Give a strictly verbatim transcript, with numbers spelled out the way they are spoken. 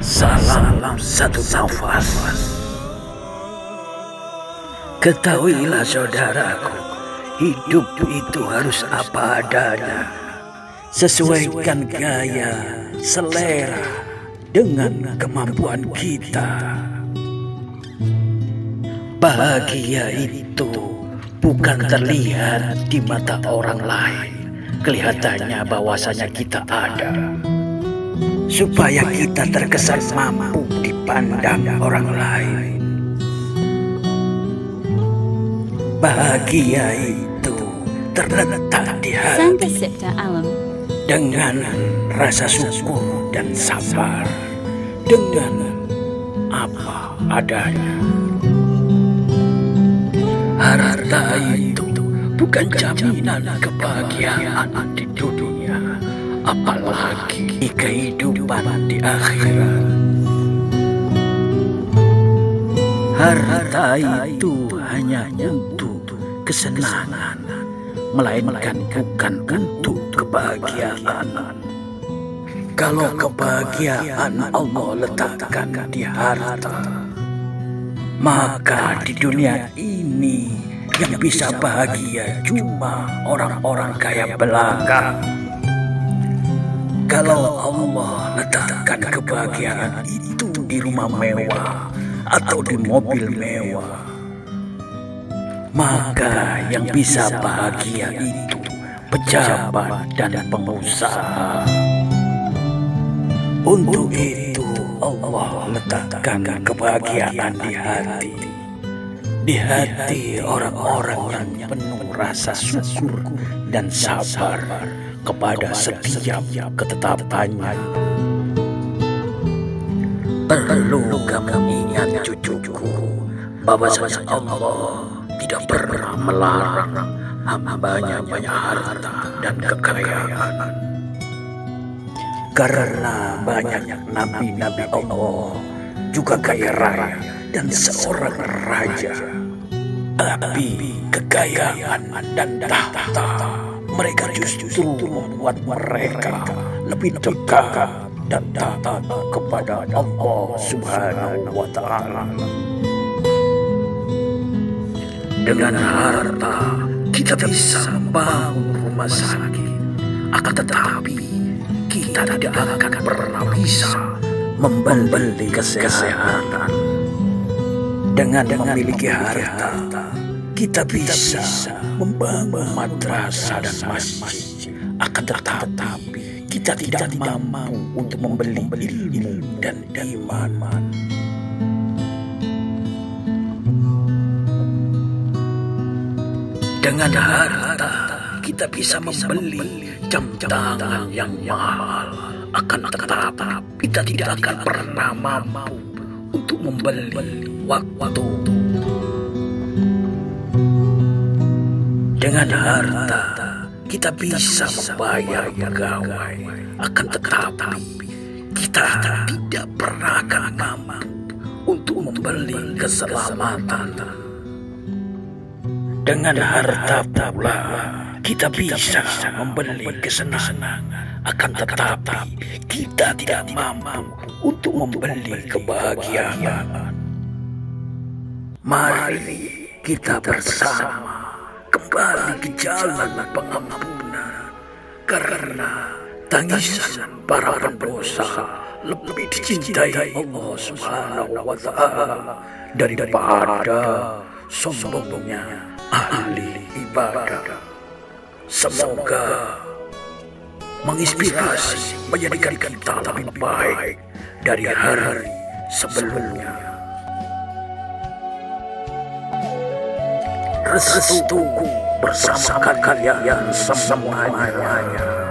Salam satu nafas. Ketahuilah saudaraku, hidup itu harus apa adanya. Sesuaikan gaya, selera dengan kemampuan kita. Bahagia itu bukan terlihat di mata orang lain. Kelihatannya bahwasanya kita ada, supaya kita terkesan mampu dipandang orang lain. Bahagia itu terletak di hati dengan rasa syukur dan sabar, dengan apa adanya. Harta itu bukan jaminan kebahagiaan di dunia, apalagi kehidupan di akhirat. Harta itu hanya untuk kesenangan, melainkan bukan untuk kebahagiaan. Kalau kebahagiaan Allah letakkan di harta, maka di dunia ini yang bisa bahagia cuma orang-orang kaya belaka. Kalau Allah letakkan kebahagiaan itu di rumah mewah atau di mobil mewah, maka yang bisa bahagia itu pejabat dan pengusaha. Untuk itu Allah letakkan kebahagiaan di hati, di hati orang-orang yang penuh rasa syukur dan sabar kepada setiap ketetapannya. Perlu kamu ingat cucuku, bahwasanya Allah tidak pernah melarang hambanya banyak harta dan kekayaan. Karena banyak nabi-nabi Allah juga kaya raya dan seorang raja, tapi kekayaan dan tahta mereka justru membuat mereka lebih dekat dan taat kepada Allah Subhanahu wa Ta'ala. Dengan harta kita bisa membangun rumah sakit, akan tetapi kita tidak akan pernah bisa membeli kesehatan. Dengan memiliki harta, kita bisa membangun madrasah dan masjid, akan tetapi kita tidak mampu untuk membeli ilmu dan iman. Dengan harta kita bisa membeli jam tangan yang mahal, akan tetapi kita tidak akan pernah mampu untuk membeli waktu. Dengan harta kita bisa membayar pegawai, akan tetapi kita tidak pernah akan mampu untuk membeli keselamatan. Dengan harta pula kita bisa membeli kesenangan, akan tetapi kita tidak mampu untuk membeli kebahagiaan. Mari kita bersama kembali ke jalan pengampunan, karena tangisan para pendosa lebih dicintai Allah Subhanahu wa Ta'ala daripada sombongnya ahli ibadah. Semoga menginspirasi, menjadikan kita lebih baik dari hari sebelumnya. Restuku bersama kalian semuanya.